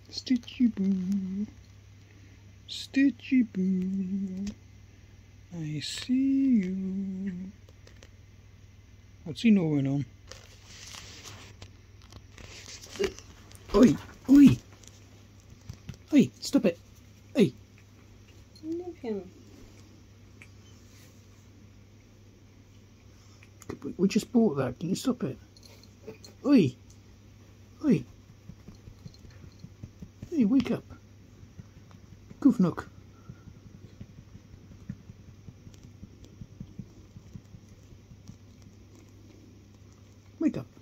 Stitchy boo, Stitchy boo, I see you. What's he gnawing on? Oi, oi, oi, stop it, oi. Leave him. We just bought that, can you stop it? Oi, oi, hey, wake up. Goof Nook. Wake up.